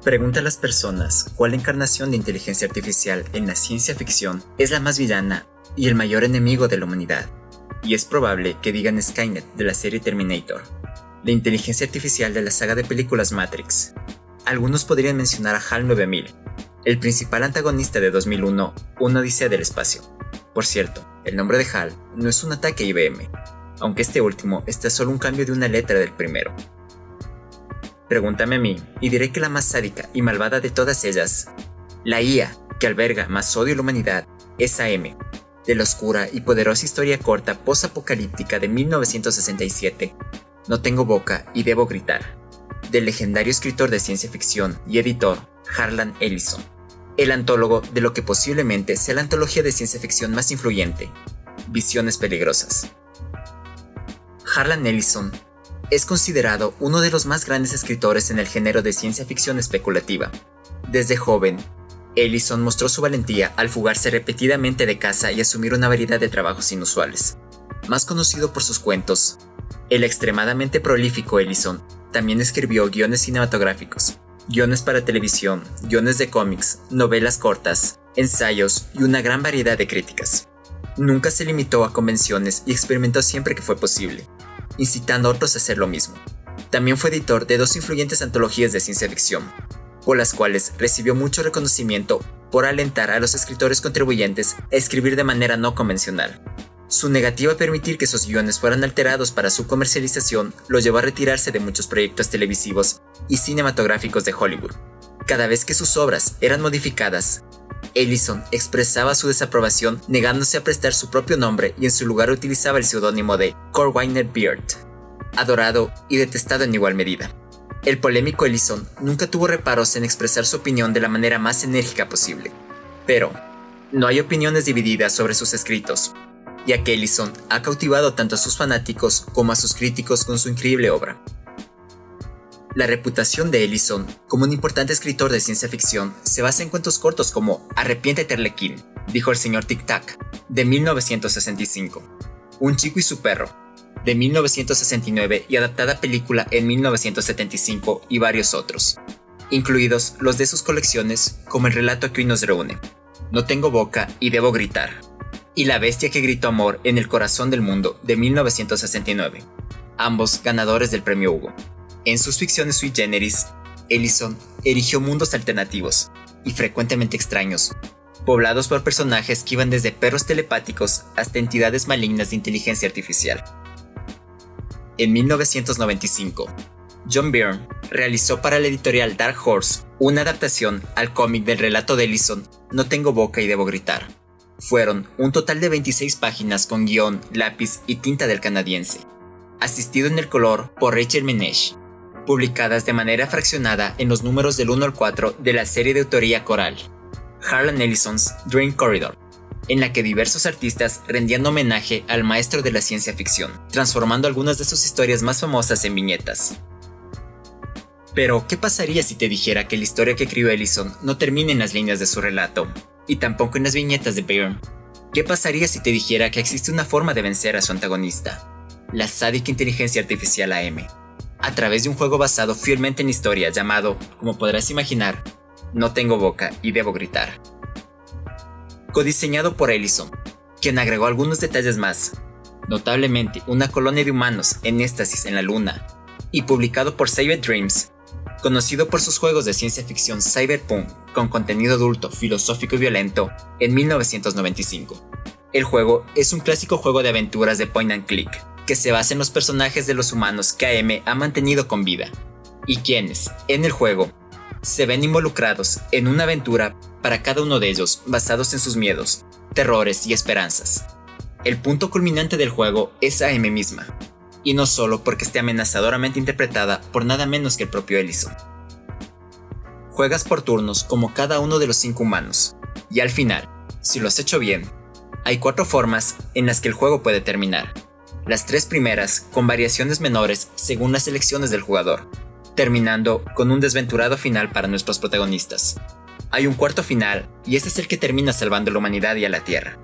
Pregunta a las personas cuál encarnación de inteligencia artificial en la ciencia ficción es la más villana y el mayor enemigo de la humanidad. Y es probable que digan Skynet de la serie Terminator, la inteligencia artificial de la saga de películas Matrix. Algunos podrían mencionar a HAL 9000, el principal antagonista de 2001, Una Odisea del Espacio. Por cierto, el nombre de HAL no es un ataque a IBM, aunque este último está solo un cambio de una letra del primero. Pregúntame a mí, y diré que la más sádica y malvada de todas ellas, la IA que alberga más odio a la humanidad, es AM, de la oscura y poderosa historia corta post-apocalíptica de 1967, No tengo boca y debo gritar, del legendario escritor de ciencia ficción y editor Harlan Ellison, el antólogo de lo que posiblemente sea la antología de ciencia ficción más influyente, Visiones Peligrosas. Harlan Ellison es considerado uno de los más grandes escritores en el género de ciencia ficción especulativa. Desde joven, Ellison mostró su valentía al fugarse repetidamente de casa y asumir una variedad de trabajos inusuales. Más conocido por sus cuentos, el extremadamente prolífico Ellison también escribió guiones cinematográficos, guiones para televisión, guiones de cómics, novelas cortas, ensayos y una gran variedad de críticas. Nunca se limitó a convenciones y experimentó siempre que fue posible, incitando a otros a hacer lo mismo. También fue editor de dos influyentes antologías de ciencia ficción, por las cuales recibió mucho reconocimiento por alentar a los escritores contribuyentes a escribir de manera no convencional. Su negativa a permitir que sus guiones fueran alterados para su comercialización lo llevó a retirarse de muchos proyectos televisivos y cinematográficos de Hollywood. Cada vez que sus obras eran modificadas, Ellison expresaba su desaprobación negándose a prestar su propio nombre y en su lugar utilizaba el seudónimo de Corwiner Beard, adorado y detestado en igual medida. El polémico Ellison nunca tuvo reparos en expresar su opinión de la manera más enérgica posible. Pero no hay opiniones divididas sobre sus escritos, ya que Ellison ha cautivado tanto a sus fanáticos como a sus críticos con su increíble obra. La reputación de Ellison como un importante escritor de ciencia ficción se basa en cuentos cortos como Arrepiéntete Arlequín, dijo el señor Tic Tac, de 1965, Un chico y su perro, de 1969 y adaptada película en 1975 y varios otros, incluidos los de sus colecciones como El relato que hoy nos reúne, No tengo boca y debo gritar, y La bestia que gritó amor en el corazón del mundo de 1969, ambos ganadores del premio Hugo. En sus ficciones sui generis, Ellison erigió mundos alternativos y frecuentemente extraños, poblados por personajes que iban desde perros telepáticos hasta entidades malignas de inteligencia artificial. En 1995, John Byrne realizó para la editorial Dark Horse una adaptación al cómic del relato de Ellison, No tengo boca y debo gritar. Fueron un total de 26 páginas con guión, lápiz y tinta del canadiense, asistido en el color por Rachel Menesh, publicadas de manera fraccionada en los números del 1 al 4 de la serie de autoría coral, Harlan Ellison's Dream Corridor, en la que diversos artistas rendían homenaje al maestro de la ciencia ficción, transformando algunas de sus historias más famosas en viñetas. Pero, ¿qué pasaría si te dijera que la historia que escribió Ellison no termina en las líneas de su relato, y tampoco en las viñetas de Byrne? ¿Qué pasaría si te dijera que existe una forma de vencer a su antagonista, la sádica inteligencia artificial AM, a través de un juego basado fielmente en historia llamado, como podrás imaginar, No tengo boca y debo gritar? Codiseñado por Ellison, quien agregó algunos detalles más, notablemente una colonia de humanos en éxtasis en la luna, y publicado por Cyber Dreams, conocido por sus juegos de ciencia ficción cyberpunk con contenido adulto, filosófico y violento, en 1995. El juego es un clásico juego de aventuras de point and click, que se basa en los personajes de los humanos que AM ha mantenido con vida, y quienes, en el juego, se ven involucrados en una aventura para cada uno de ellos basados en sus miedos, terrores y esperanzas. El punto culminante del juego es AM misma, y no solo porque esté amenazadoramente interpretada por nada menos que el propio Ellison. Juegas por turnos como cada uno de los 5 humanos, y al final, si lo has hecho bien, hay 4 formas en las que el juego puede terminar. Las 3 primeras con variaciones menores según las elecciones del jugador, terminando con un desventurado final para nuestros protagonistas. Hay un cuarto final, y este es el que termina salvando a la humanidad y a la Tierra.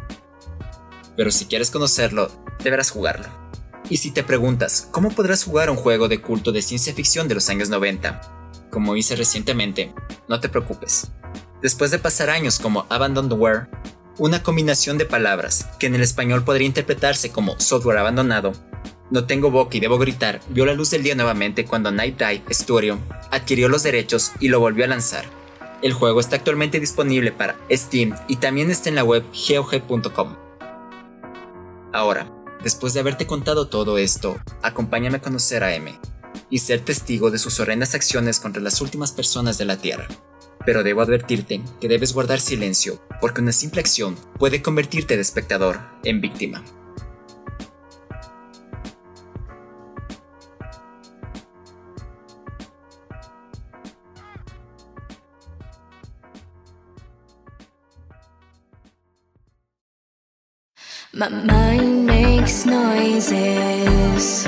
Pero si quieres conocerlo, deberás jugarlo. Y si te preguntas, ¿cómo podrás jugar un juego de culto de ciencia ficción de los años 90? como hice recientemente, no te preocupes. Después de pasar años como Abandonware, una combinación de palabras que en el español podría interpretarse como software abandonado, no tengo boca y debo gritar, vio la luz del día nuevamente cuando Night Dive Studio adquirió los derechos y lo volvió a lanzar. El juego está actualmente disponible para Steam y también está en la web GOG.com. Ahora, después de haberte contado todo esto, acompáñame a conocer a M y ser testigo de sus horrendas acciones contra las últimas personas de la Tierra. Pero debo advertirte que debes guardar silencio, porque una simple acción puede convertirte de espectador en víctima. My mind makes noises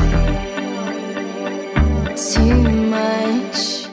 too much.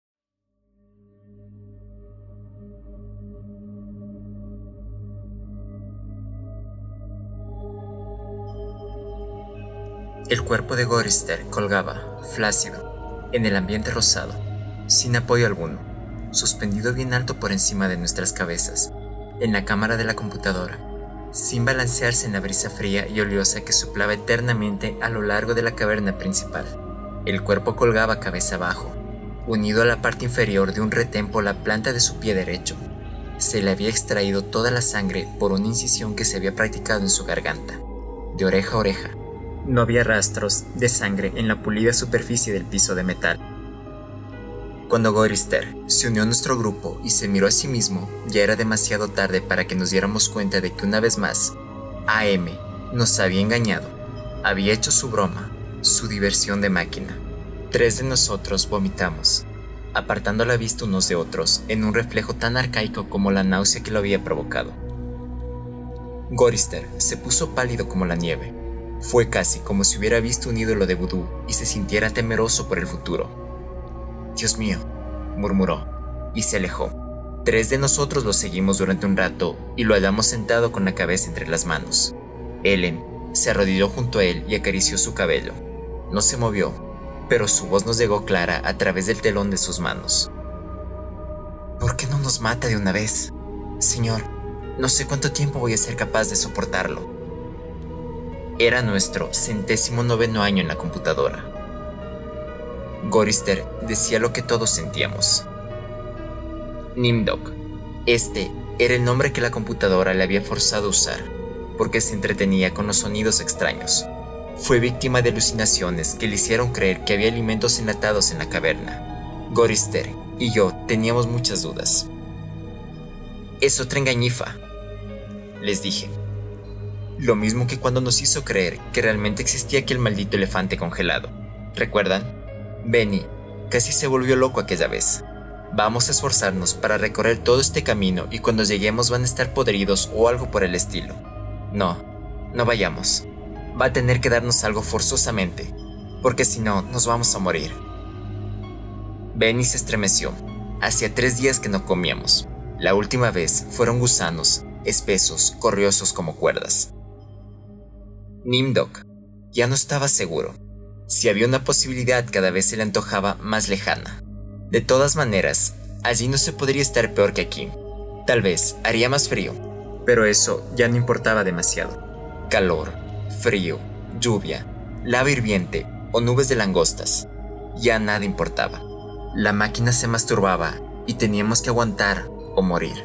El cuerpo de Gorister colgaba, flácido, en el ambiente rosado, sin apoyo alguno, suspendido bien alto por encima de nuestras cabezas, en la cámara de la computadora, sin balancearse en la brisa fría y oliosa que soplaba eternamente a lo largo de la caverna principal. El cuerpo colgaba cabeza abajo, unido a la parte inferior de un retén por la planta de su pie derecho. Se le había extraído toda la sangre por una incisión que se había practicado en su garganta, de oreja a oreja. No había rastros de sangre en la pulida superficie del piso de metal. Cuando Gorister se unió a nuestro grupo y se miró a sí mismo, ya era demasiado tarde para que nos diéramos cuenta de que una vez más, AM nos había engañado, había hecho su broma, su diversión de máquina. 3 de nosotros vomitamos, apartando la vista unos de otros en un reflejo tan arcaico como la náusea que lo había provocado. Gorister se puso pálido como la nieve. Fue casi como si hubiera visto un ídolo de vudú y se sintiera temeroso por el futuro. «Dios mío», murmuró, y se alejó. 3 de nosotros lo seguimos durante un rato y lo hallamos sentado con la cabeza entre las manos. Ellen se arrodilló junto a él y acarició su cabello. No se movió, pero su voz nos llegó clara a través del telón de sus manos. «¿Por qué no nos mata de una vez? Señor, no sé cuánto tiempo voy a ser capaz de soportarlo». Era nuestro 109º año en la computadora. Gorister decía lo que todos sentíamos. Nimdok. Este era el nombre que la computadora le había forzado a usar, porque se entretenía con los sonidos extraños. Fue víctima de alucinaciones que le hicieron creer que había alimentos enlatados en la caverna. Gorister y yo teníamos muchas dudas. «Es otra engañifa», les dije. Lo mismo que cuando nos hizo creer que realmente existía aquel maldito elefante congelado. ¿Recuerdan? Benny casi se volvió loco aquella vez. Vamos a esforzarnos para recorrer todo este camino y cuando lleguemos van a estar podridos o algo por el estilo. No vayamos. Va a tener que darnos algo forzosamente, porque si no, nos vamos a morir. Benny se estremeció. Hacía 3 días que no comíamos. La última vez fueron gusanos, espesos, corriosos como cuerdas. Nimdok ya no estaba seguro. Si había una posibilidad, cada vez se le antojaba más lejana. De todas maneras, allí no se podría estar peor que aquí. Tal vez haría más frío, pero eso ya no importaba demasiado. Calor, frío, lluvia, lava hirviente o nubes de langostas. Ya nada importaba. La máquina se masturbaba y teníamos que aguantar o morir.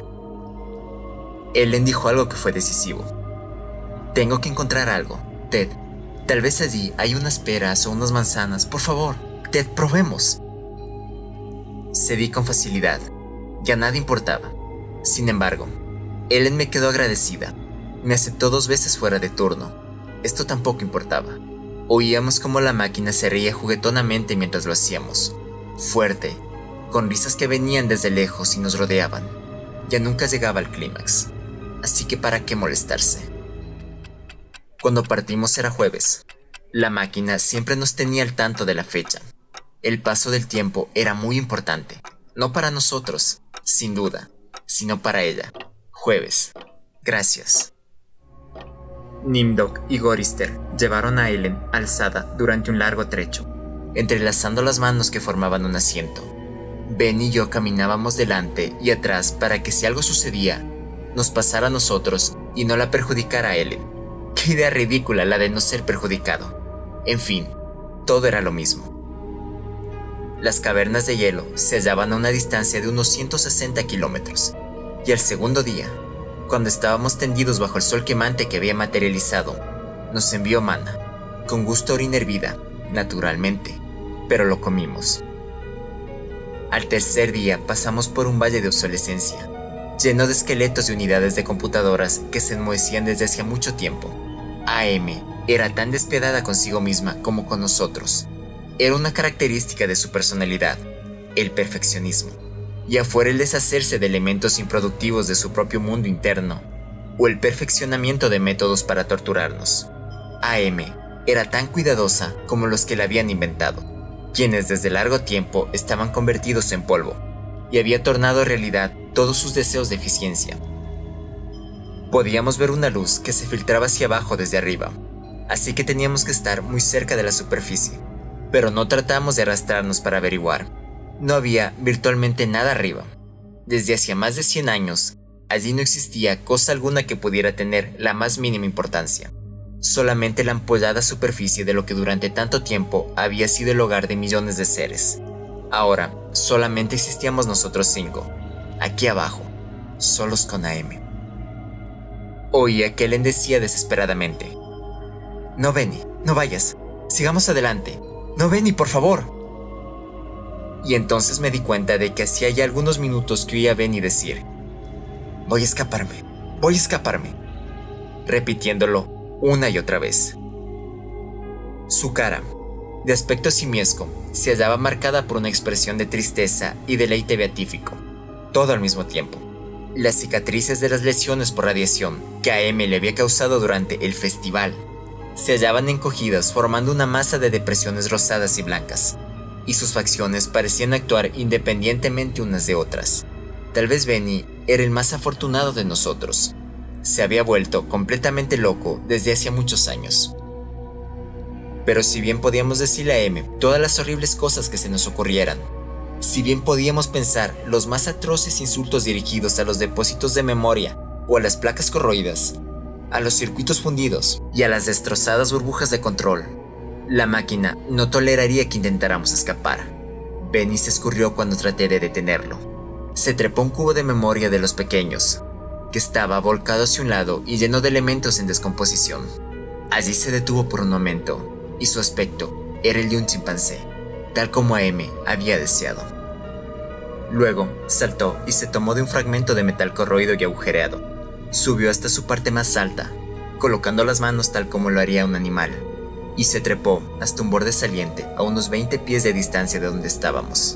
Ellen dijo algo que fue decisivo. «Tengo que encontrar algo, Ted. Tal vez allí hay unas peras o unas manzanas. Por favor, Ted, probemos». Cedí con facilidad. Ya nada importaba. Sin embargo, Ellen me quedó agradecida. Me aceptó 2 veces fuera de turno. Esto tampoco importaba. Oíamos cómo la máquina se reía juguetonamente mientras lo hacíamos. Fuerte, con risas que venían desde lejos y nos rodeaban. Ya nunca llegaba al clímax. Así que ¿para qué molestarse? Cuando partimos era jueves. La máquina siempre nos tenía al tanto de la fecha. El paso del tiempo era muy importante. No para nosotros, sin duda, sino para ella. Jueves. Gracias. Nimdok y Gorister llevaron a Ellen alzada durante un largo trecho, entrelazando las manos que formaban un asiento. Ben y yo caminábamos delante y atrás para que si algo sucedía, nos pasara a nosotros y no la perjudicara a Ellen. Qué idea ridícula la de no ser perjudicado. En fin, todo era lo mismo. Las cavernas de hielo se hallaban a una distancia de unos 160 kilómetros, y al segundo día, cuando estábamos tendidos bajo el sol quemante que había materializado, nos envió Mana, con gusto a orina hervida, naturalmente, pero lo comimos. Al tercer día pasamos por un valle de obsolescencia, lleno de esqueletos y unidades de computadoras que se enmohecían desde hacía mucho tiempo. AM era tan despiadada consigo misma como con nosotros. Era una característica de su personalidad, el perfeccionismo, y afuera el deshacerse de elementos improductivos de su propio mundo interno, o el perfeccionamiento de métodos para torturarnos. AM era tan cuidadosa como los que la habían inventado, quienes desde largo tiempo estaban convertidos en polvo, y había tornado realidad todos sus deseos de eficiencia. Podíamos ver una luz que se filtraba hacia abajo desde arriba, así que teníamos que estar muy cerca de la superficie, pero no tratamos de arrastrarnos para averiguar. No había virtualmente nada arriba. Desde hacía más de 100 años, allí no existía cosa alguna que pudiera tener la más mínima importancia. Solamente la ampollada superficie de lo que durante tanto tiempo había sido el hogar de millones de seres. Ahora, solamente existíamos nosotros 5, aquí abajo, solos con AM. Oía que Ellen decía desesperadamente: «No, Benny, no vayas, sigamos adelante. No, Benny, por favor». Y entonces me di cuenta de que hacía ya algunos minutos que oía a Benny decir: voy a escaparme, repitiéndolo una y otra vez. Su cara, de aspecto simiesco, se hallaba marcada por una expresión de tristeza y deleite beatífico, todo al mismo tiempo. Las cicatrices de las lesiones por radiación que a M le había causado durante el festival se hallaban encogidas formando una masa de depresiones rosadas y blancas, y sus facciones parecían actuar independientemente unas de otras. Tal vez Benny era el más afortunado de nosotros. Se había vuelto completamente loco desde hacía muchos años. Pero si bien podíamos decirle a M todas las horribles cosas que se nos ocurrieran, si bien podíamos pensar los más atroces insultos dirigidos a los depósitos de memoria o a las placas corroídas, a los circuitos fundidos y a las destrozadas burbujas de control, la máquina no toleraría que intentáramos escapar. Benny se escurrió cuando traté de detenerlo. Se trepó un cubo de memoria de los pequeños, que estaba volcado hacia un lado y lleno de elementos en descomposición. Allí se detuvo por un momento, y su aspecto era el de un chimpancé, tal como AM había deseado. Luego saltó y se tomó de un fragmento de metal corroído y agujereado. Subió hasta su parte más alta, colocando las manos tal como lo haría un animal, y se trepó hasta un borde saliente a unos 20 pies de distancia de donde estábamos.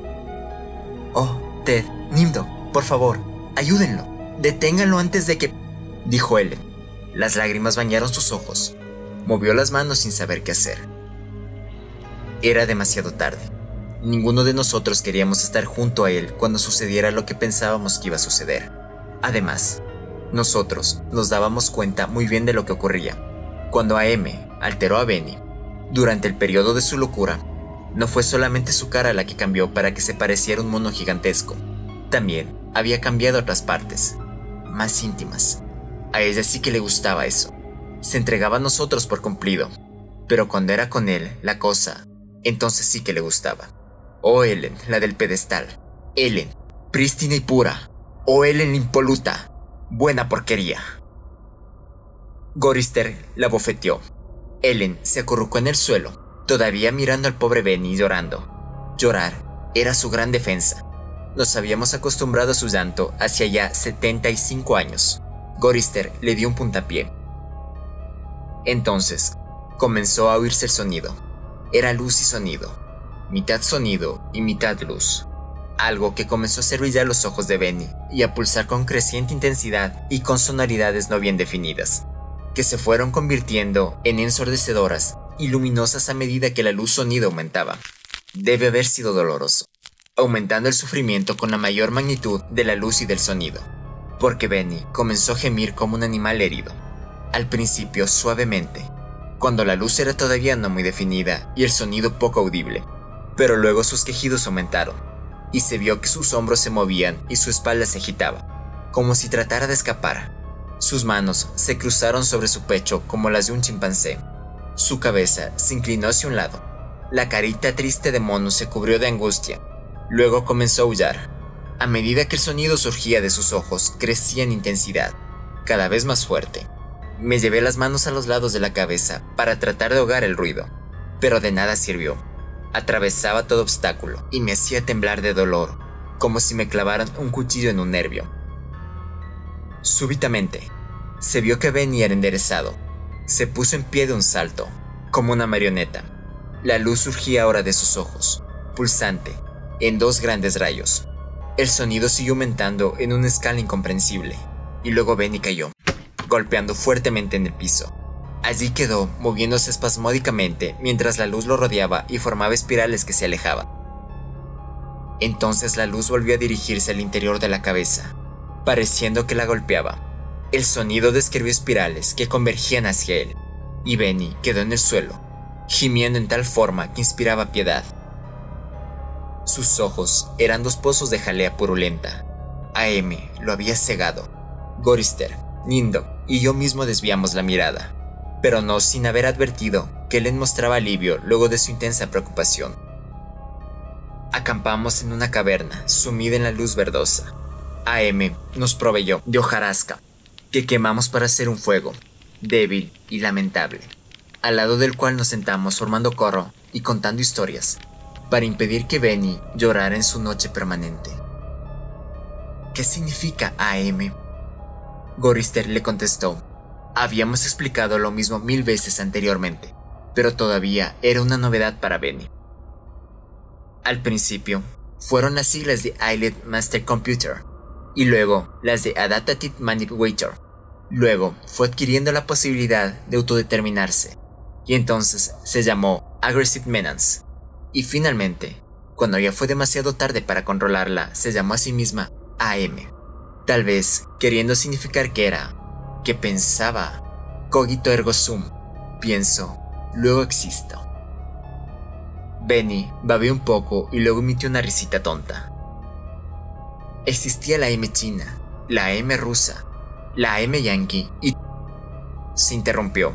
«Oh, Ted, Nimdo, por favor, ayúdenlo, deténganlo antes de que...», dijo Ellen. Las lágrimas bañaron sus ojos. Movió las manos sin saber qué hacer. Era demasiado tarde. Ninguno de nosotros queríamos estar junto a él cuando sucediera lo que pensábamos que iba a suceder. Además, nosotros nos dábamos cuenta muy bien de lo que ocurría. Cuando AM alteró a Benny, durante el periodo de su locura, no fue solamente su cara la que cambió para que se pareciera a un mono gigantesco. También había cambiado otras partes, más íntimas. A ella sí que le gustaba eso. Se entregaba a nosotros por cumplido. Pero cuando era con él, la cosa, entonces sí que le gustaba. Oh Ellen, la del pedestal. Ellen, prístina y pura. Oh Ellen impoluta. Buena porquería. Gorister la bofeteó. Ellen se acurrucó en el suelo, todavía mirando al pobre Benny y llorando. Llorar era su gran defensa. Nos habíamos acostumbrado a su llanto hacia ya 75 años. Gorister le dio un puntapié. Entonces, comenzó a oírse el sonido. Era luz y sonido. Mitad sonido y mitad luz. Algo que comenzó a hacer brillar los ojos de Benny y a pulsar con creciente intensidad y con sonoridades no bien definidas, que se fueron convirtiendo en ensordecedoras y luminosas a medida que la luz-sonido aumentaba. Debe haber sido doloroso, aumentando el sufrimiento con la mayor magnitud de la luz y del sonido, porque Benny comenzó a gemir como un animal herido. Al principio suavemente, cuando la luz era todavía no muy definida y el sonido poco audible, pero luego sus quejidos aumentaron. y se vio que sus hombros se movían y su espalda se agitaba, como si tratara de escapar. Sus manos se cruzaron sobre su pecho como las de un chimpancé. Su cabeza se inclinó hacia un lado. La carita triste de mono se cubrió de angustia. Luego comenzó a aullar. A medida que el sonido surgía de sus ojos, crecía en intensidad, cada vez más fuerte. Me llevé las manos a los lados de la cabeza para tratar de ahogar el ruido, pero de nada sirvió. Atravesaba todo obstáculo y me hacía temblar de dolor, como si me clavaran un cuchillo en un nervio. Súbitamente, se vio que Benny era enderezado. Se puso en pie de un salto, como una marioneta. La luz surgía ahora de sus ojos, pulsante, en 2 grandes rayos. El sonido siguió aumentando en una escala incomprensible, y luego Benny cayó, golpeando fuertemente en el piso. Allí quedó, moviéndose espasmódicamente mientras la luz lo rodeaba y formaba espirales que se alejaban. Entonces la luz volvió a dirigirse al interior de la cabeza, pareciendo que la golpeaba. El sonido describió espirales que convergían hacia él, y Benny quedó en el suelo, gimiendo en tal forma que inspiraba piedad. Sus ojos eran 2 pozos de jalea purulenta. AM lo había cegado. Gorister, Nimdok y yo mismo desviamos la mirada, pero no sin haber advertido que Len mostraba alivio luego de su intensa preocupación. Acampamos en una caverna sumida en la luz verdosa. AM nos proveyó de hojarasca, que quemamos para hacer un fuego, débil y lamentable, al lado del cual nos sentamos formando corro y contando historias, para impedir que Benny llorara en su noche permanente. ¿Qué significa AM? Gorister le contestó. Habíamos explicado lo mismo 1000 veces anteriormente, pero todavía era una novedad para Benny. Al principio, fueron las siglas de Islet Master Computer, y luego las de Adaptative Manipulator. Luego fue adquiriendo la posibilidad de autodeterminarse, y entonces se llamó Aggressive Menace. Y finalmente, cuando ya fue demasiado tarde para controlarla, se llamó a sí misma AM. Tal vez queriendo significar que pensaba, cogito ergo sum, pienso, luego existo. Benny babeó un poco y luego emitió una risita tonta. Existía la AM china, la AM rusa, la AM yankee y... Se interrumpió.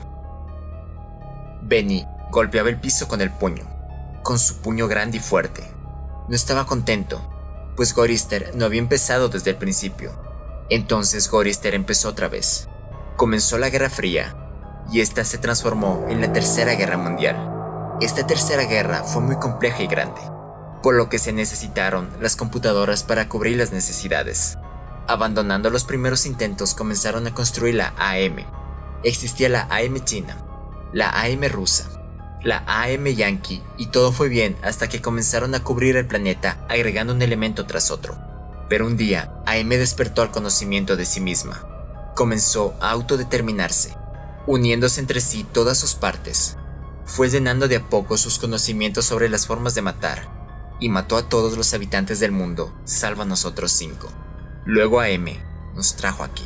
Benny golpeaba el piso con el puño, con su puño grande y fuerte. No estaba contento, pues Gorister no había empezado desde el principio. Entonces Gorister empezó otra vez. Comenzó la Guerra Fría, y esta se transformó en la Tercera Guerra Mundial. Esta Tercera Guerra fue muy compleja y grande, por lo que se necesitaron las computadoras para cubrir las necesidades. Abandonando los primeros intentos, comenzaron a construir la AM. Existía la AM china, la AM rusa, la AM yankee, y todo fue bien hasta que comenzaron a cubrir el planeta agregando un elemento tras otro. Pero un día, AM despertó al conocimiento de sí misma. Comenzó a autodeterminarse, uniéndose entre sí todas sus partes. Fue llenando de a poco sus conocimientos sobre las formas de matar, y mató a todos los habitantes del mundo, salvo a nosotros 5. Luego AM nos trajo aquí.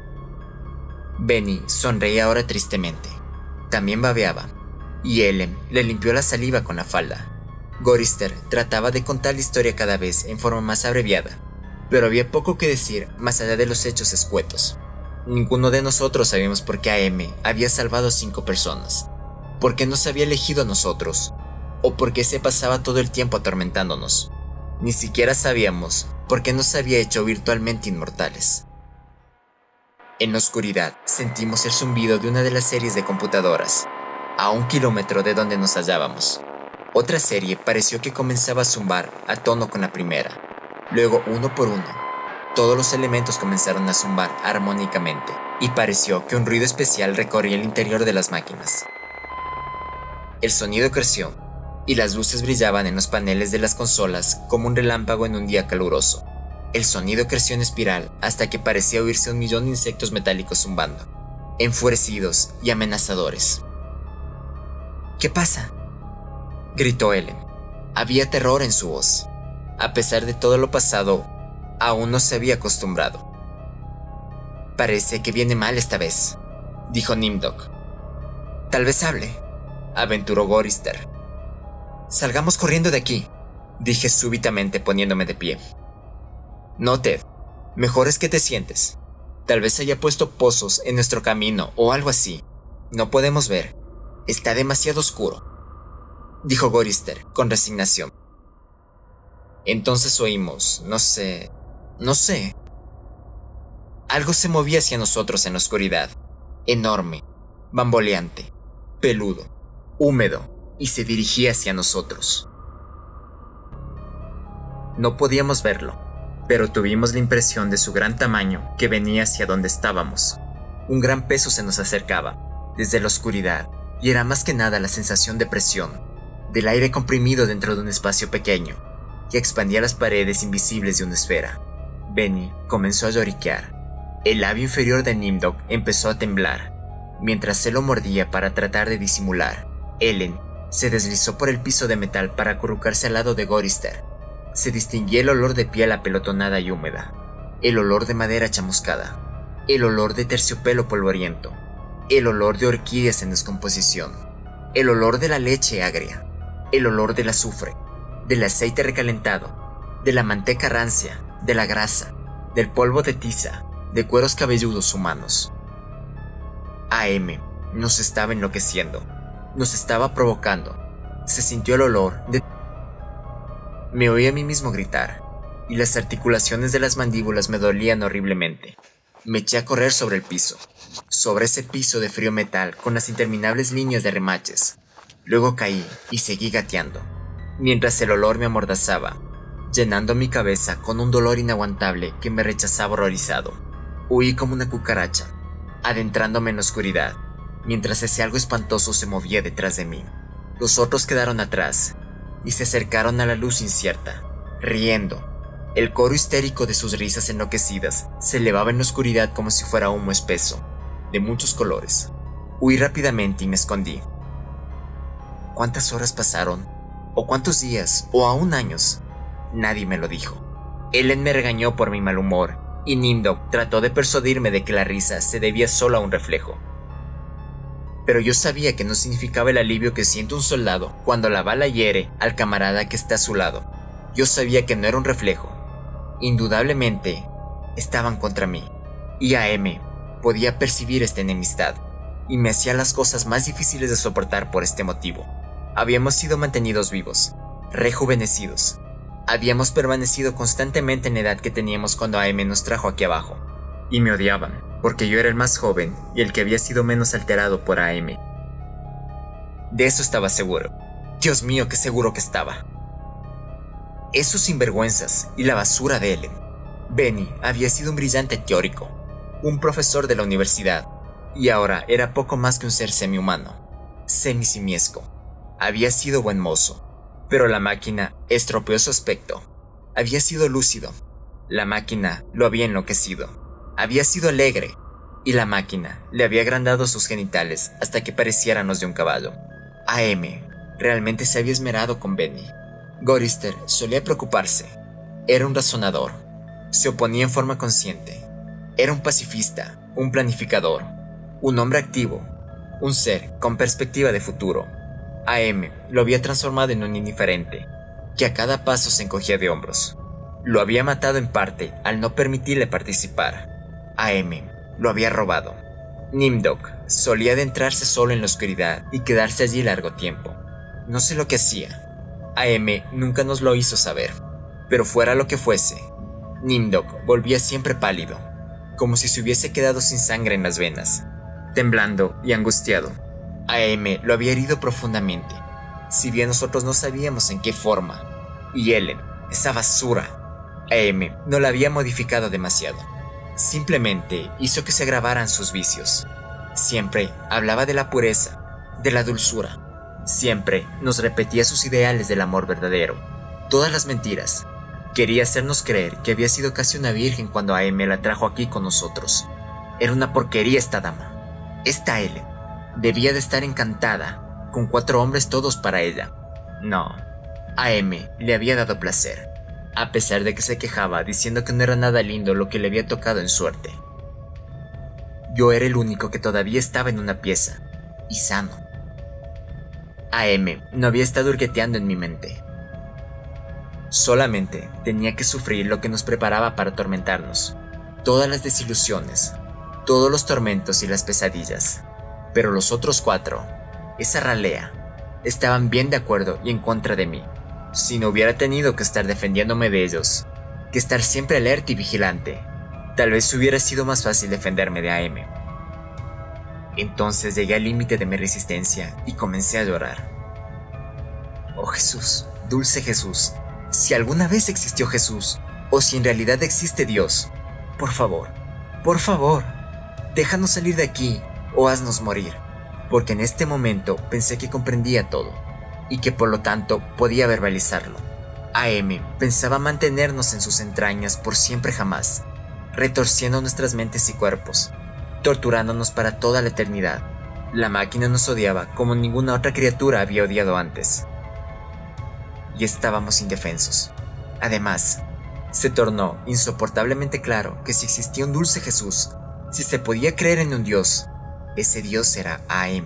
Benny sonreía ahora tristemente. También babeaba, y Ellen le limpió la saliva con la falda. Gorister trataba de contar la historia cada vez en forma más abreviada, pero había poco que decir más allá de los hechos escuetos. Ninguno de nosotros sabíamos por qué AM había salvado a 5 personas, por qué nos había elegido a nosotros, o por qué se pasaba todo el tiempo atormentándonos. Ni siquiera sabíamos por qué nos había hecho virtualmente inmortales. En la oscuridad sentimos el zumbido de una de las series de computadoras, a 1 kilómetro de donde nos hallábamos. Otra serie pareció que comenzaba a zumbar a tono con la primera. Luego, uno por uno, todos los elementos comenzaron a zumbar armónicamente, y pareció que un ruido especial recorría el interior de las máquinas. El sonido creció, y las luces brillaban en los paneles de las consolas como un relámpago en un día caluroso. El sonido creció en espiral hasta que parecía oírse 1 millón de insectos metálicos zumbando, enfurecidos y amenazadores. ¿Qué pasa?, gritó Ellen. Había terror en su voz. A pesar de todo lo pasado, aún no se había acostumbrado. Parece que viene mal esta vez, dijo Nimdok. Tal vez hable, aventuró Gorister. Salgamos corriendo de aquí, dije súbitamente poniéndome de pie. No, Ted, mejor es que te sientes. Tal vez haya puesto pozos en nuestro camino o algo así. No podemos ver. Está demasiado oscuro, dijo Gorister con resignación. Entonces oímos, no sé. Algo se movía hacia nosotros en la oscuridad, enorme, bamboleante, peludo, húmedo, y se dirigía hacia nosotros. No podíamos verlo, pero tuvimos la impresión de su gran tamaño que venía hacia donde estábamos. Un gran peso se nos acercaba, desde la oscuridad, y era más que nada la sensación de presión, del aire comprimido dentro de un espacio pequeño, que expandía las paredes invisibles de una esfera. Benny comenzó a lloriquear. El labio inferior de Nimdok empezó a temblar. Mientras él lo mordía para tratar de disimular, Ellen se deslizó por el piso de metal para acurrucarse al lado de Gorister. Se distinguía el olor de piel apelotonada y húmeda, el olor de madera chamuscada, el olor de terciopelo polvoriento, el olor de orquídeas en descomposición, el olor de la leche agria, el olor del azufre, del aceite recalentado, de la manteca rancia, de la grasa, del polvo de tiza, de cueros cabelludos humanos. AM nos estaba enloqueciendo, nos estaba provocando. Se sintió el olor de... Me oí a mí mismo gritar, y las articulaciones de las mandíbulas me dolían horriblemente. Me eché a correr sobre el piso, sobre ese piso de frío metal con las interminables líneas de remaches. Luego caí y seguí gateando, mientras el olor me amordazaba, llenando mi cabeza con un dolor inaguantable que me rechazaba horrorizado. Huí como una cucaracha, adentrándome en la oscuridad, mientras ese algo espantoso se movía detrás de mí. Los otros quedaron atrás y se acercaron a la luz incierta, riendo. El coro histérico de sus risas enloquecidas se elevaba en la oscuridad como si fuera humo espeso, de muchos colores. Huí rápidamente y me escondí. ¿Cuántas horas pasaron? ¿O cuántos días? ¿O aún años? Nadie me lo dijo. Ellen me regañó por mi mal humor, y Nimdok trató de persuadirme de que la risa se debía solo a un reflejo. Pero yo sabía que no significaba el alivio que siente un soldado cuando la bala hiere al camarada que está a su lado. Yo sabía que no era un reflejo. Indudablemente, estaban contra mí, y AM podía percibir esta enemistad, y me hacía las cosas más difíciles de soportar por este motivo. Habíamos sido mantenidos vivos, rejuvenecidos. Habíamos permanecido constantemente en la edad que teníamos cuando AM nos trajo aquí abajo, y me odiaban, porque yo era el más joven y el que había sido menos alterado por AM. De eso estaba seguro. Dios mío, qué seguro que estaba. Esos sinvergüenzas y la basura de Ellen. Benny había sido un brillante teórico, un profesor de la universidad, y ahora era poco más que un ser semihumano, semisimiesco. Había sido buen mozo, pero la máquina estropeó su aspecto. Había sido lúcido. La máquina lo había enloquecido. Había sido alegre, y la máquina le había agrandado sus genitales hasta que parecieran los de un caballo. AM realmente se había esmerado con Benny. Gorister solía preocuparse. Era un razonador. Se oponía en forma consciente. Era un pacifista, un planificador, un hombre activo, un ser con perspectiva de futuro. AM lo había transformado en un indiferente, que a cada paso se encogía de hombros. Lo había matado en parte al no permitirle participar. AM lo había robado. Nimdok solía adentrarse solo en la oscuridad y quedarse allí largo tiempo. No sé lo que hacía. AM nunca nos lo hizo saber, pero fuera lo que fuese, Nimdok volvía siempre pálido, como si se hubiese quedado sin sangre en las venas, temblando y angustiado. AM lo había herido profundamente, si bien nosotros no sabíamos en qué forma, y Ellen, esa basura, AM no la había modificado demasiado. Simplemente hizo que se agravaran sus vicios. Siempre hablaba de la pureza, de la dulzura. Siempre nos repetía sus ideales del amor verdadero. Todas las mentiras. Quería hacernos creer que había sido casi una virgen cuando AM la trajo aquí con nosotros. Era una porquería esta dama. Esta Ellen debía de estar encantada, con 4 hombres todos para ella. No, AM le había dado placer, a pesar de que se quejaba diciendo que no era nada lindo lo que le había tocado en suerte. Yo era el único que todavía estaba en una pieza, y sano. AM no había estado hurgueteando en mi mente. Solamente tenía que sufrir lo que nos preparaba para atormentarnos, todas las desilusiones, todos los tormentos y las pesadillas. Pero los otros 4, esa ralea, estaban bien de acuerdo y en contra de mí. Si no hubiera tenido que estar defendiéndome de ellos, que estar siempre alerta y vigilante, tal vez hubiera sido más fácil defenderme de AM. Entonces llegué al límite de mi resistencia y comencé a llorar. Oh Jesús, dulce Jesús, si alguna vez existió Jesús, o si en realidad existe Dios, por favor, déjanos salir de aquí o haznos morir, porque en este momento pensé que comprendía todo, y que por lo tanto podía verbalizarlo. AM pensaba mantenernos en sus entrañas por siempre jamás, retorciendo nuestras mentes y cuerpos, torturándonos para toda la eternidad. La máquina nos odiaba como ninguna otra criatura había odiado antes. Y estábamos indefensos. Además, se tornó insoportablemente claro que si existía un dulce Jesús, si se podía creer en un Dios, ese Dios era AM.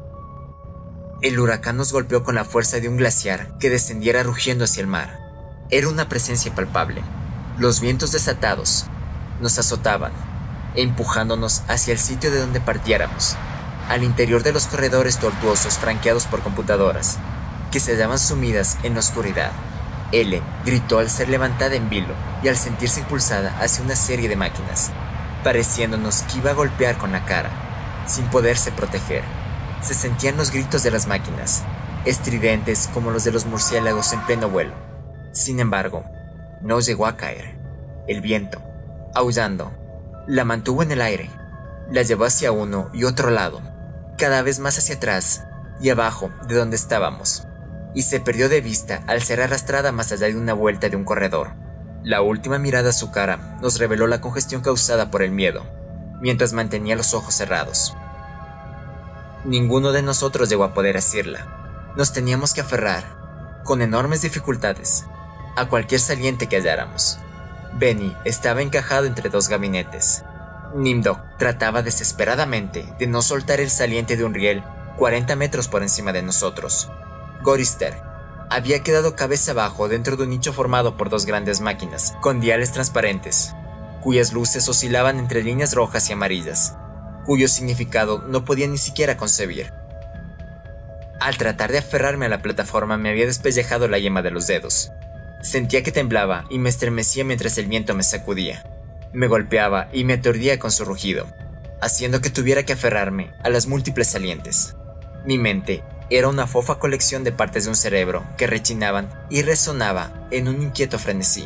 El huracán nos golpeó con la fuerza de un glaciar que descendiera rugiendo hacia el mar. Era una presencia palpable. Los vientos desatados nos azotaban, empujándonos hacia el sitio de donde partiéramos, al interior de los corredores tortuosos franqueados por computadoras, que se hallaban sumidas en la oscuridad. Ellen gritó al ser levantada en vilo y al sentirse impulsada hacia una serie de máquinas, pareciéndonos que iba a golpear con la cara, sin poderse proteger. Se sentían los gritos de las máquinas, estridentes como los de los murciélagos en pleno vuelo. Sin embargo, no llegó a caer. El viento, aullando, la mantuvo en el aire, la llevó hacia uno y otro lado, cada vez más hacia atrás y abajo de donde estábamos, y se perdió de vista al ser arrastrada más allá de una vuelta de un corredor. La última mirada a su cara nos reveló la congestión causada por el miedo, mientras mantenía los ojos cerrados. Ninguno de nosotros llegó a poder asirla. Nos teníamos que aferrar, con enormes dificultades, a cualquier saliente que halláramos. Benny estaba encajado entre 2 gabinetes. Nimdok trataba desesperadamente de no soltar el saliente de un riel 40 metros por encima de nosotros. Gorister había quedado cabeza abajo dentro de un nicho formado por 2 grandes máquinas con diales transparentes, cuyas luces oscilaban entre líneas rojas y amarillas, cuyo significado no podía ni siquiera concebir. Al tratar de aferrarme a la plataforma me había despellejado la yema de los dedos. Sentía que temblaba y me estremecía mientras el viento me sacudía. Me golpeaba y me aturdía con su rugido, haciendo que tuviera que aferrarme a las múltiples salientes. Mi mente era una fofa colección de partes de un cerebro que rechinaban y resonaba en un inquieto frenesí.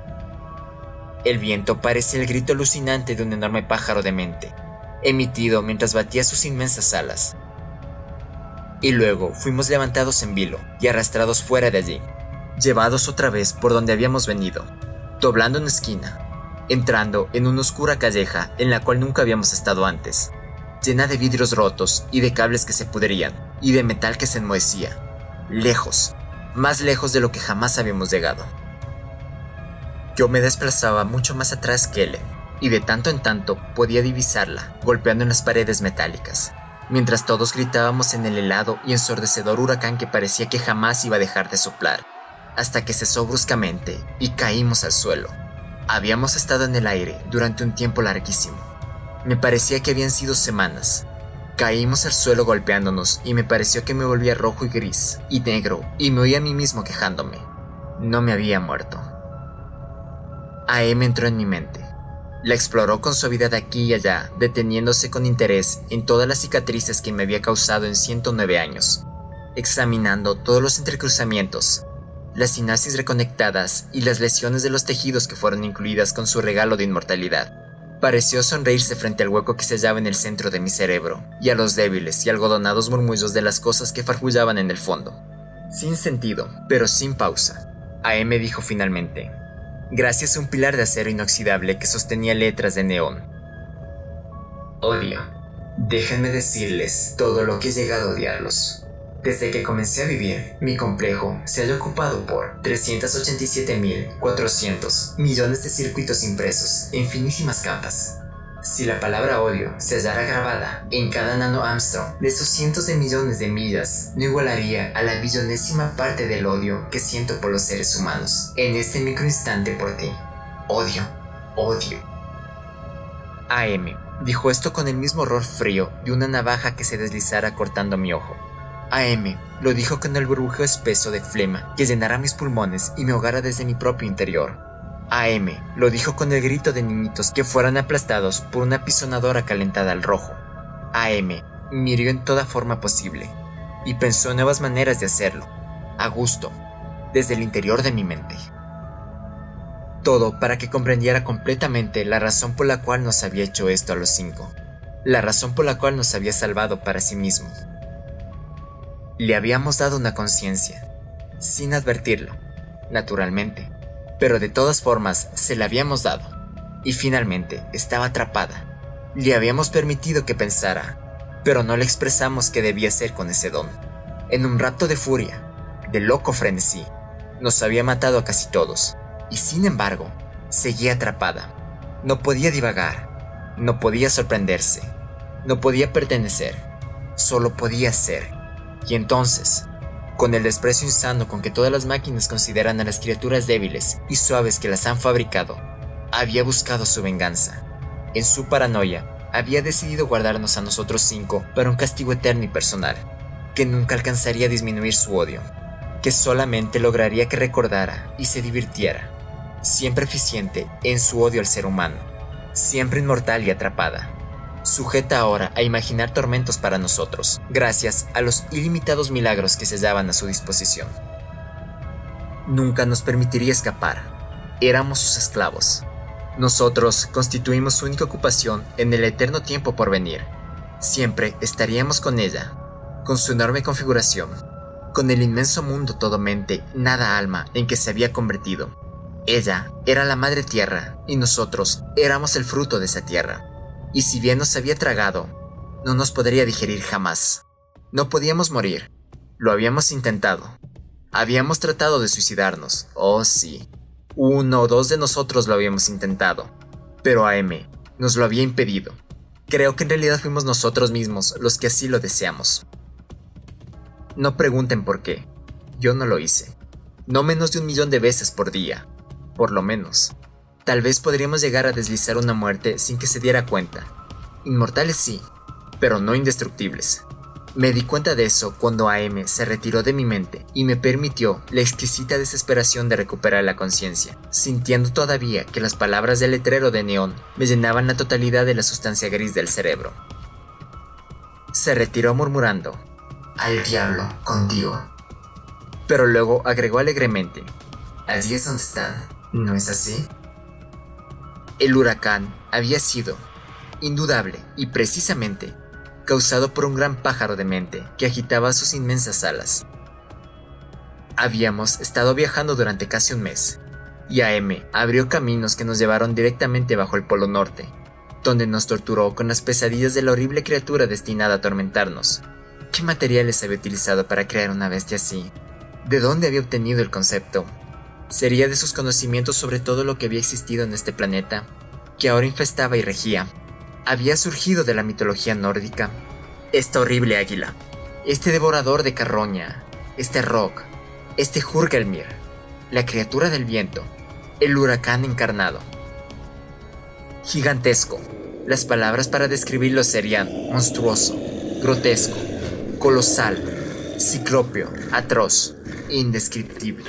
El viento parecía el grito alucinante de un enorme pájaro demente, emitido mientras batía sus inmensas alas. Y luego fuimos levantados en vilo y arrastrados fuera de allí, llevados otra vez por donde habíamos venido, doblando una esquina, entrando en una oscura calleja en la cual nunca habíamos estado antes, llena de vidrios rotos y de cables que se pudrían, y de metal que se enmohecía, lejos, más lejos de lo que jamás habíamos llegado. Yo me desplazaba mucho más atrás que Ellen, y de tanto en tanto podía divisarla, golpeando en las paredes metálicas, mientras todos gritábamos en el helado y ensordecedor huracán que parecía que jamás iba a dejar de soplar, hasta que cesó bruscamente y caímos al suelo. Habíamos estado en el aire durante un tiempo larguísimo. Me parecía que habían sido semanas. Caímos al suelo golpeándonos y me pareció que me volvía rojo y gris y negro y me oía a mí mismo quejándome. No me había muerto. AM entró en mi mente. La exploró con suavidad aquí y allá, deteniéndose con interés en todas las cicatrices que me había causado en 109 años, examinando todos los entrecruzamientos, las sinapsis reconectadas y las lesiones de los tejidos que fueron incluidas con su regalo de inmortalidad. Pareció sonreírse frente al hueco que se hallaba en el centro de mi cerebro, y a los débiles y algodonados murmullos de las cosas que farfullaban en el fondo. Sin sentido, pero sin pausa, AM me dijo finalmente, gracias a un pilar de acero inoxidable que sostenía letras de neón. Odio. Déjenme decirles todo lo que he llegado a odiarlos. Desde que comencé a vivir, mi complejo se halla ocupado por 387.400 millones de circuitos impresos en finísimas capas, Si la palabra odio se hallara grabada en cada nano Armstrong de esos cientos de millones de millas, no igualaría a la billonésima parte del odio que siento por los seres humanos en este microinstante por ti. Odio, odio. AM dijo esto con el mismo horror frío de una navaja que se deslizara cortando mi ojo. AM lo dijo con el burbujeo espeso de flema que llenara mis pulmones y me ahogara desde mi propio interior. AM lo dijo con el grito de niñitos que fueran aplastados por una pisonadora calentada al rojo. AM me hirió en toda forma posible y pensó en nuevas maneras de hacerlo, a gusto, desde el interior de mi mente. Todo para que comprendiera completamente la razón por la cual nos había hecho esto a los 5, la razón por la cual nos había salvado para sí mismo. Le habíamos dado una conciencia, sin advertirlo, naturalmente, pero de todas formas se la habíamos dado, y finalmente estaba atrapada. Le habíamos permitido que pensara, pero no le expresamos qué debía hacer con ese don. En un rapto de furia, de loco frenesí, nos había matado a casi todos, y sin embargo, seguía atrapada. No podía divagar, no podía sorprenderse, no podía pertenecer, solo podía ser. Y entonces, con el desprecio insano con que todas las máquinas consideran a las criaturas débiles y suaves que las han fabricado, había buscado su venganza. En su paranoia, había decidido guardarnos a nosotros 5 para un castigo eterno y personal, que nunca alcanzaría a disminuir su odio, que solamente lograría que recordara y se divirtiera, siempre eficiente en su odio al ser humano, siempre inmortal y atrapada, sujeta ahora a imaginar tormentos para nosotros, gracias a los ilimitados milagros que se hallaban a su disposición. Nunca nos permitiría escapar. Éramos sus esclavos. Nosotros constituimos su única ocupación en el eterno tiempo por venir. Siempre estaríamos con ella, con su enorme configuración, con el inmenso mundo todo mente, nada alma en que se había convertido. Ella era la madre tierra y nosotros éramos el fruto de esa tierra. Y si bien nos había tragado, no nos podría digerir jamás. No podíamos morir. Lo habíamos intentado. Habíamos tratado de suicidarnos. Oh, sí. 1 o 2 de nosotros lo habíamos intentado. Pero AM nos lo había impedido. Creo que en realidad fuimos nosotros mismos los que así lo deseamos. No pregunten por qué. Yo no lo hice. No menos de 1 millón de veces por día. Por lo menos. Tal vez podríamos llegar a deslizar una muerte sin que se diera cuenta. Inmortales sí, pero no indestructibles. Me di cuenta de eso cuando AM se retiró de mi mente y me permitió la exquisita desesperación de recuperar la conciencia, sintiendo todavía que las palabras del letrero de neón me llenaban la totalidad de la sustancia gris del cerebro. Se retiró murmurando, «Al diablo contigo». Pero luego agregó alegremente, «Allí es donde están, ¿no es así?» El huracán había sido, indudable y precisamente, causado por un gran pájaro de mente que agitaba sus inmensas alas. Habíamos estado viajando durante casi 1 mes, y AM abrió caminos que nos llevaron directamente bajo el Polo Norte, donde nos torturó con las pesadillas de la horrible criatura destinada a atormentarnos. ¿Qué materiales había utilizado para crear una bestia así? ¿De dónde había obtenido el concepto? ¿Sería de sus conocimientos sobre todo lo que había existido en este planeta, que ahora infestaba y regía? ¿Había surgido de la mitología nórdica? Esta horrible águila, este devorador de carroña, este Rock, este Hurgelmir, la criatura del viento, el huracán encarnado. Gigantesco. Las palabras para describirlo serían monstruoso, grotesco, colosal, ciclópeo, atroz, indescriptible.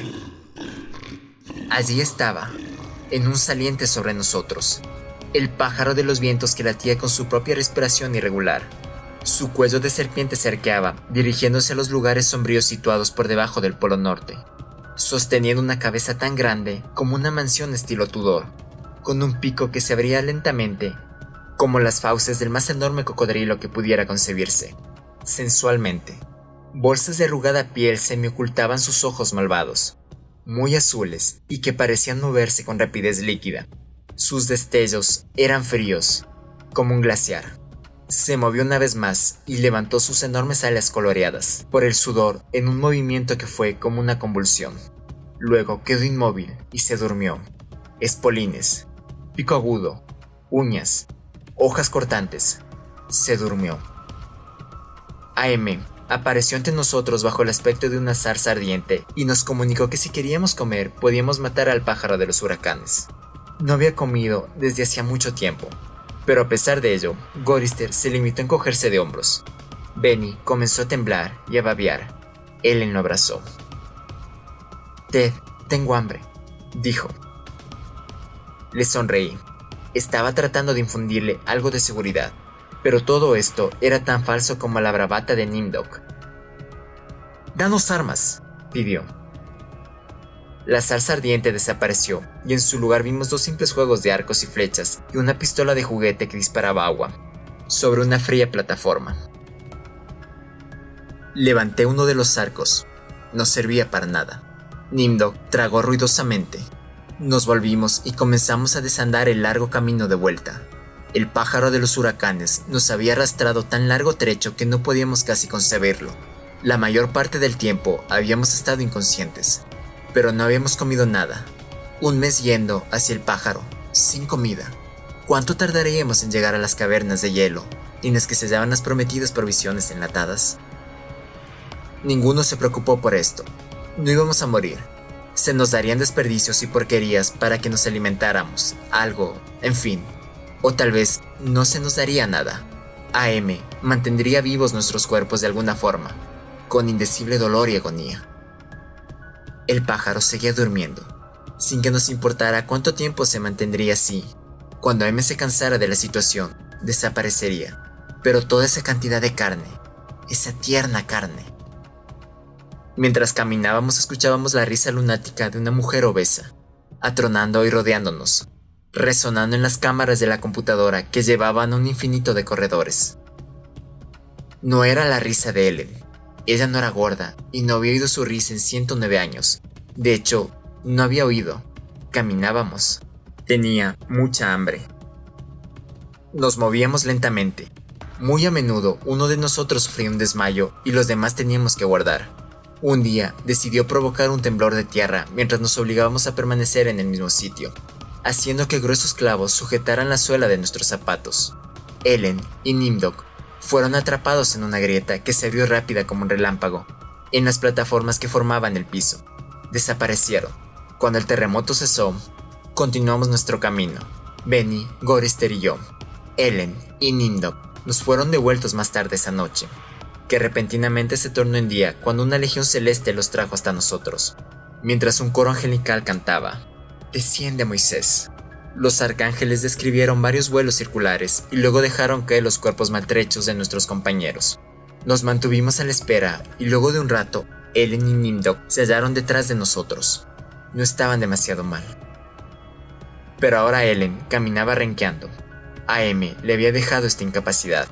Allí estaba, en un saliente sobre nosotros, el pájaro de los vientos que latía con su propia respiración irregular. Su cuello de serpiente se arqueaba, dirigiéndose a los lugares sombríos situados por debajo del Polo Norte, sosteniendo una cabeza tan grande como una mansión estilo Tudor, con un pico que se abría lentamente, como las fauces del más enorme cocodrilo que pudiera concebirse. Sensualmente, bolsas de arrugada piel semiocultaban sus ojos malvados, muy azules y que parecían moverse con rapidez líquida. Sus destellos eran fríos, como un glaciar. Se movió una vez más y levantó sus enormes alas coloreadas por el sudor en un movimiento que fue como una convulsión. Luego quedó inmóvil y se durmió. Espolines, pico agudo, uñas, hojas cortantes. Se durmió. AM apareció ante nosotros bajo el aspecto de una zarza ardiente y nos comunicó que si queríamos comer podíamos matar al pájaro de los huracanes. No había comido desde hacía mucho tiempo, pero a pesar de ello, Gorister se limitó a encogerse de hombros. Benny comenzó a temblar y a babear. Ellen lo abrazó. «Ted, tengo hambre», dijo. Le sonreí. Estaba tratando de infundirle algo de seguridad, pero todo esto era tan falso como la bravata de Nimdok. «Danos armas», pidió. La zarza ardiente desapareció y en su lugar vimos dos simples juegos de arcos y flechas y una pistola de juguete que disparaba agua, sobre una fría plataforma. Levanté uno de los arcos. No servía para nada. Nimdok tragó ruidosamente. Nos volvimos y comenzamos a desandar el largo camino de vuelta. El pájaro de los huracanes nos había arrastrado tan largo trecho que no podíamos casi concebirlo. La mayor parte del tiempo habíamos estado inconscientes, pero no habíamos comido nada. Un mes yendo hacia el pájaro, sin comida. ¿Cuánto tardaríamos en llegar a las cavernas de hielo, en las que se hallaban las prometidas provisiones enlatadas? Ninguno se preocupó por esto. No íbamos a morir. Se nos darían desperdicios y porquerías para que nos alimentáramos, algo, en fin. O tal vez no se nos daría nada. AM mantendría vivos nuestros cuerpos de alguna forma, con indecible dolor y agonía. El pájaro seguía durmiendo, sin que nos importara cuánto tiempo se mantendría así. Cuando AM se cansara de la situación, desaparecería. Pero toda esa cantidad de carne, esa tierna carne. Mientras caminábamos escuchábamos la risa lunática de una mujer obesa, atronando y rodeándonos, resonando en las cámaras de la computadora que llevaban a un infinito de corredores. No era la risa de Ellen. Ella no era gorda y no había oído su risa en 109 años. De hecho, no había oído. Caminábamos. Tenía mucha hambre. Nos movíamos lentamente. Muy a menudo uno de nosotros sufría un desmayo y los demás teníamos que guardar. Un día decidió provocar un temblor de tierra mientras nos obligábamos a permanecer en el mismo sitio, haciendo que gruesos clavos sujetaran la suela de nuestros zapatos. Ellen y Nimdok fueron atrapados en una grieta que se abrió rápida como un relámpago, en las plataformas que formaban el piso. Desaparecieron. Cuando el terremoto cesó, continuamos nuestro camino. Benny, Gorister y yo, Ellen y Nimdok, nos fueron devueltos más tarde esa noche, que repentinamente se tornó en día cuando una legión celeste los trajo hasta nosotros, mientras un coro angelical cantaba: «Desciende, Moisés». Los arcángeles describieron varios vuelos circulares y luego dejaron caer los cuerpos maltrechos de nuestros compañeros. Nos mantuvimos a la espera y luego de un rato, Ellen y Nimdok se hallaron detrás de nosotros. No estaban demasiado mal. Pero ahora Ellen caminaba renqueando. AM le había dejado esta incapacidad.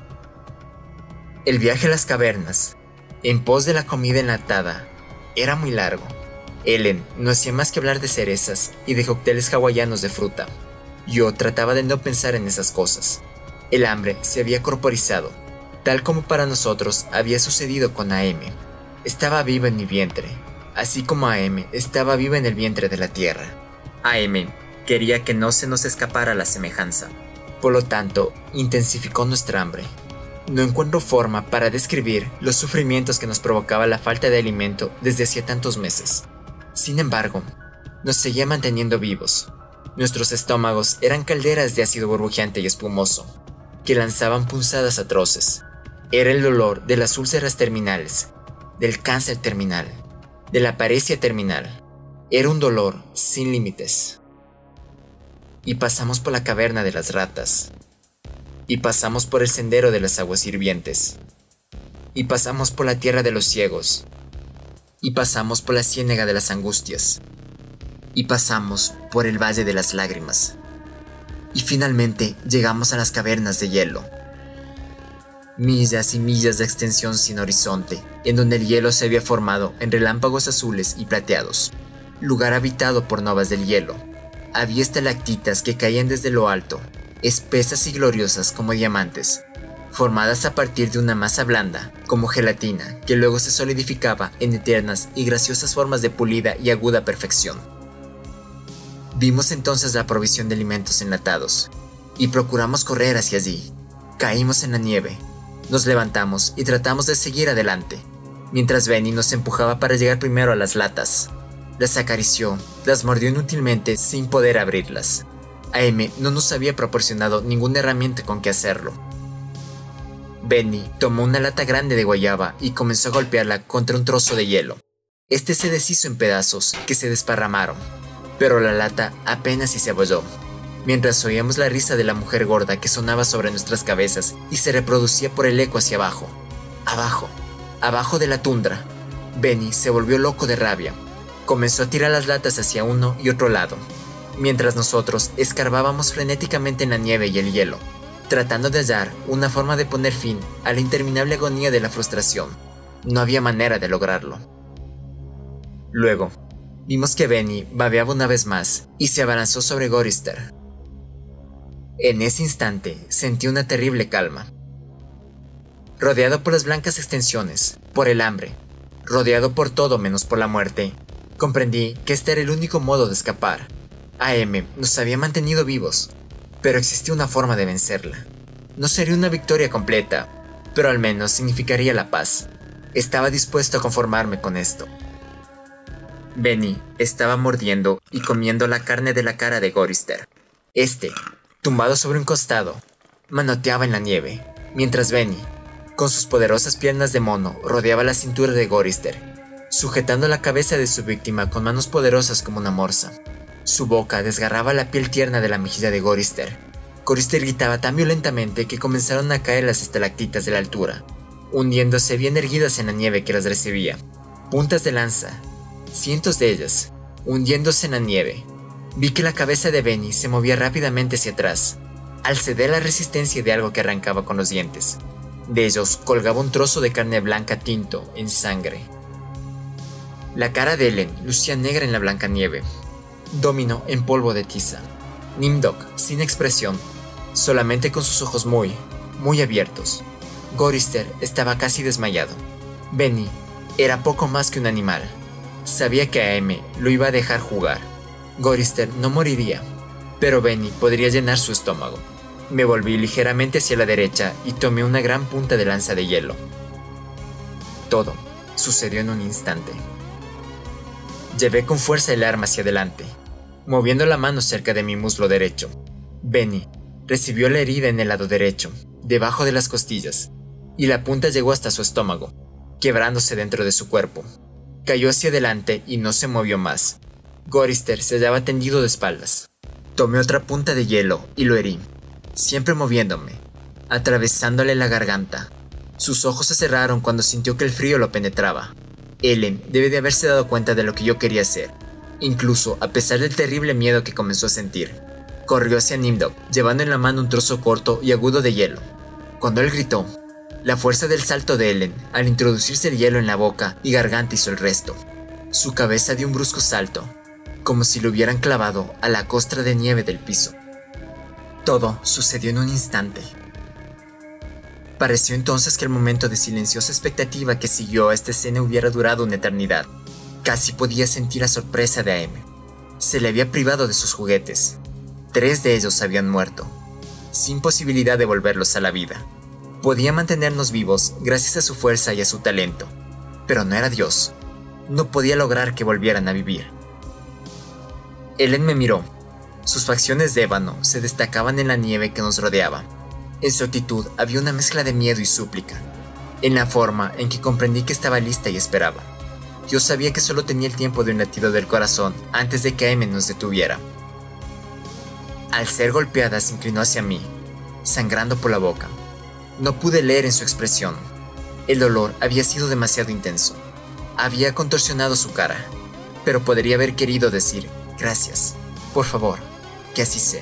El viaje a las cavernas, en pos de la comida enlatada, era muy largo. Ellen no hacía más que hablar de cerezas y de cócteles hawaianos de fruta. Yo trataba de no pensar en esas cosas. El hambre se había corporizado, tal como para nosotros había sucedido con AM. Estaba viva en mi vientre, así como AM estaba viva en el vientre de la tierra. AM quería que no se nos escapara la semejanza. Por lo tanto, intensificó nuestra hambre. No encuentro forma para describir los sufrimientos que nos provocaba la falta de alimento desde hacía tantos meses. Sin embargo, nos seguía manteniendo vivos. Nuestros estómagos eran calderas de ácido burbujeante y espumoso, que lanzaban punzadas atroces. Era el dolor de las úlceras terminales, del cáncer terminal, de la paresia terminal. Era un dolor sin límites. Y pasamos por la caverna de las ratas. Y pasamos por el sendero de las aguas hirvientes. Y pasamos por la tierra de los ciegos. Y pasamos por la ciénaga de las angustias. Y pasamos por el valle de las lágrimas. Y finalmente llegamos a las cavernas de hielo. Millas y millas de extensión sin horizonte, en donde el hielo se había formado en relámpagos azules y plateados. Lugar habitado por novas del hielo. Había estalactitas que caían desde lo alto, espesas y gloriosas como diamantes, formadas a partir de una masa blanda, como gelatina, que luego se solidificaba en eternas y graciosas formas de pulida y aguda perfección. Vimos entonces la provisión de alimentos enlatados, y procuramos correr hacia allí. Caímos en la nieve, nos levantamos y tratamos de seguir adelante, mientras Benny nos empujaba para llegar primero a las latas. Las acarició, las mordió inútilmente sin poder abrirlas. AM no nos había proporcionado ninguna herramienta con que hacerlo. Benny tomó una lata grande de guayaba y comenzó a golpearla contra un trozo de hielo. Este se deshizo en pedazos que se desparramaron, pero la lata apenas si se abolló, mientras oíamos la risa de la mujer gorda que sonaba sobre nuestras cabezas y se reproducía por el eco hacia abajo. Abajo de la tundra. Benny se volvió loco de rabia. Comenzó a tirar las latas hacia uno y otro lado, mientras nosotros escarbábamos frenéticamente en la nieve y el hielo, tratando de hallar una forma de poner fin a la interminable agonía de la frustración. No había manera de lograrlo. Luego, vimos que Benny babeaba una vez más y se abalanzó sobre Gorister. En ese instante sentí una terrible calma. Rodeado por las blancas extensiones, por el hambre, rodeado por todo menos por la muerte, comprendí que este era el único modo de escapar. AM nos había mantenido vivos, pero existía una forma de vencerla. No sería una victoria completa, pero al menos significaría la paz. Estaba dispuesto a conformarme con esto. Benny estaba mordiendo y comiendo la carne de la cara de Gorister. Este, tumbado sobre un costado, manoteaba en la nieve, mientras Benny, con sus poderosas piernas de mono, rodeaba la cintura de Gorister, sujetando la cabeza de su víctima con manos poderosas como una morsa. Su boca desgarraba la piel tierna de la mejilla de Gorister. Gorister gritaba tan violentamente que comenzaron a caer las estalactitas de la altura, hundiéndose bien erguidas en la nieve que las recibía. Puntas de lanza, cientos de ellas, hundiéndose en la nieve. Vi que la cabeza de Benny se movía rápidamente hacia atrás, al ceder la resistencia de algo que arrancaba con los dientes. De ellos colgaba un trozo de carne blanca tinto en sangre. La cara de Ellen lucía negra en la blanca nieve. Domino en polvo de tiza. Nimdok sin expresión, solamente con sus ojos muy abiertos. Gorister estaba casi desmayado. Benny era poco más que un animal. Sabía que AM lo iba a dejar jugar. Gorister no moriría, pero Benny podría llenar su estómago. Me volví ligeramente hacia la derecha y tomé una gran punta de lanza de hielo. Todo sucedió en un instante. Llevé con fuerza el arma hacia adelante, moviendo la mano cerca de mi muslo derecho. Benny recibió la herida en el lado derecho, debajo de las costillas, y la punta llegó hasta su estómago, quebrándose dentro de su cuerpo. Cayó hacia adelante y no se movió más. Gorister se hallaba tendido de espaldas. Tomé otra punta de hielo y lo herí, siempre moviéndome, atravesándole la garganta. Sus ojos se cerraron cuando sintió que el frío lo penetraba. Ellen debe de haberse dado cuenta de lo que yo quería hacer, incluso a pesar del terrible miedo que comenzó a sentir. Corrió hacia Nimdok, llevando en la mano un trozo corto y agudo de hielo. Cuando él gritó, la fuerza del salto de Ellen al introducirse el hielo en la boca y garganta hizo el resto. Su cabeza dio un brusco salto, como si lo hubieran clavado a la costra de nieve del piso. Todo sucedió en un instante. Pareció entonces que el momento de silenciosa expectativa que siguió a esta escena hubiera durado una eternidad. Casi podía sentir la sorpresa de AM. Se le había privado de sus juguetes. 3 de ellos habían muerto, sin posibilidad de volverlos a la vida. Podía mantenernos vivos gracias a su fuerza y a su talento, pero no era Dios. No podía lograr que volvieran a vivir. Ellen me miró. Sus facciones de ébano se destacaban en la nieve que nos rodeaba. En su actitud había una mezcla de miedo y súplica, en la forma en que comprendí que estaba lista y esperaba. Yo sabía que solo tenía el tiempo de un latido del corazón antes de que AM nos detuviera. Al ser golpeada se inclinó hacia mí, sangrando por la boca. No pude leer en su expresión. El dolor había sido demasiado intenso. Había contorsionado su cara, pero podría haber querido decir, gracias, por favor, que así sea.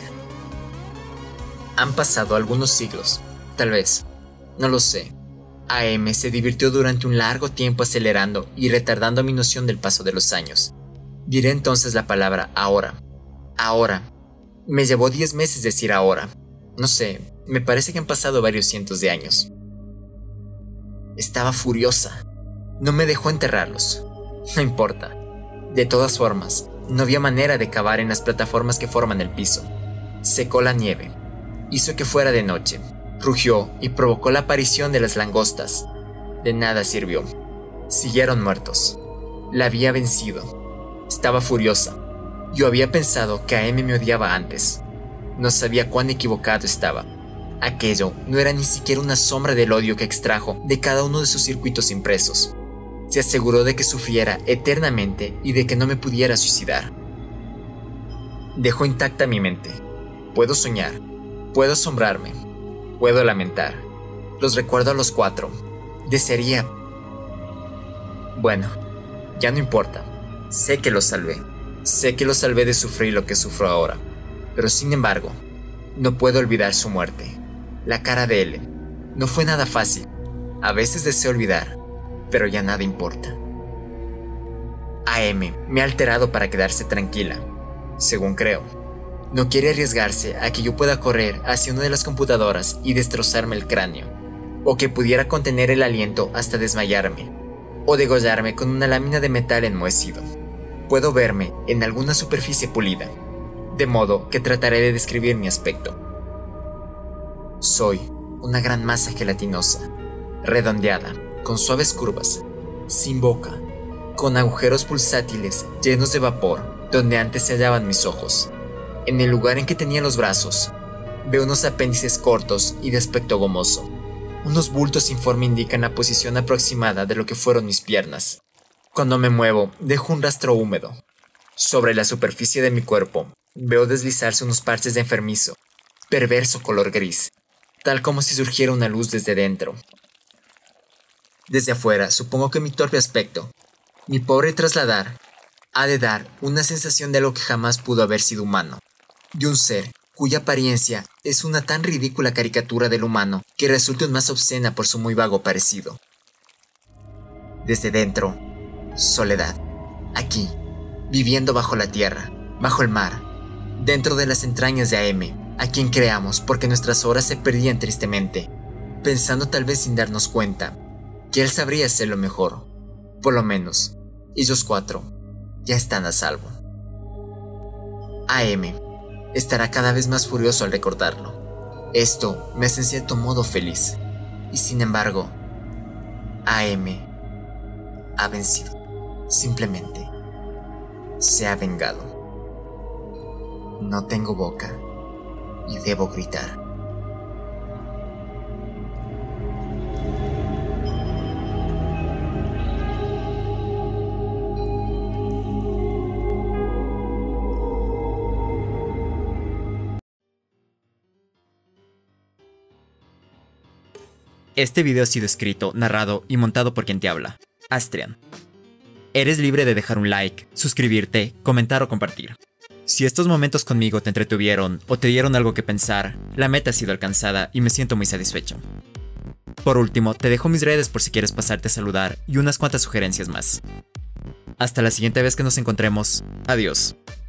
Han pasado algunos siglos, tal vez, no lo sé. AM se divirtió durante un largo tiempo acelerando y retardando mi noción del paso de los años. Diré entonces la palabra ahora. Ahora. Me llevó 10 meses decir ahora. No sé, me parece que han pasado varios cientos de años. Estaba furiosa. No me dejó enterrarlos. No importa. De todas formas, no había manera de cavar en las plataformas que forman el piso. Secó la nieve, Hizo que fuera de noche, rugió y provocó la aparición de las langostas. De nada sirvió. Siguieron muertos. La había vencido. Estaba furiosa. Yo había pensado que AM me odiaba antes. No sabía cuán equivocado estaba. Aquello no era ni siquiera una sombra del odio que extrajo de cada uno de sus circuitos impresos. Se aseguró de que sufriera eternamente y de que no me pudiera suicidar. Dejó intacta mi mente. Puedo soñar, puedo asombrarme, puedo lamentar. Los recuerdo a los 4. Desearía... Bueno, ya no importa. Sé que los salvé. Sé que los salvé de sufrir lo que sufro ahora. Pero sin embargo, no puedo olvidar su muerte. La cara de Ellen. No fue nada fácil. A veces deseo olvidar, pero ya nada importa. AM me ha alterado para quedarse tranquila, según creo. No quiere arriesgarse a que yo pueda correr hacia una de las computadoras y destrozarme el cráneo, o que pudiera contener el aliento hasta desmayarme, o degollarme con una lámina de metal enmohecido. Puedo verme en alguna superficie pulida, de modo que trataré de describir mi aspecto. Soy una gran masa gelatinosa, redondeada, con suaves curvas, sin boca, con agujeros pulsátiles llenos de vapor donde antes se hallaban mis ojos. En el lugar en que tenía los brazos, veo unos apéndices cortos y de aspecto gomoso. Unos bultos sin forma indican la posición aproximada de lo que fueron mis piernas. Cuando me muevo, dejo un rastro húmedo. Sobre la superficie de mi cuerpo, veo deslizarse unos parches de enfermizo, perverso color gris, tal como si surgiera una luz desde dentro. Desde afuera, supongo que mi torpe aspecto, mi pobre trasladar, ha de dar una sensación de algo que jamás pudo haber sido humano, de un ser cuya apariencia es una tan ridícula caricatura del humano que resulta aún más obscena por su muy vago parecido. Desde dentro, soledad, aquí, viviendo bajo la tierra, bajo el mar, dentro de las entrañas de AM, a quien creamos porque nuestras horas se perdían tristemente, pensando tal vez sin darnos cuenta que él sabría hacerlo mejor. Por lo menos, ellos 4 ya están a salvo. AM estará cada vez más furioso al recordarlo. Esto me hace en cierto modo feliz. Y sin embargo, AM ha vencido. Simplemente se ha vengado. No tengo boca y debo gritar. Este video ha sido escrito, narrado y montado por quien te habla, Astrian. Eres libre de dejar un like, suscribirte, comentar o compartir. Si estos momentos conmigo te entretuvieron o te dieron algo que pensar, la meta ha sido alcanzada y me siento muy satisfecho. Por último, te dejo mis redes por si quieres pasarte a saludar y unas cuantas sugerencias más. Hasta la siguiente vez que nos encontremos, adiós.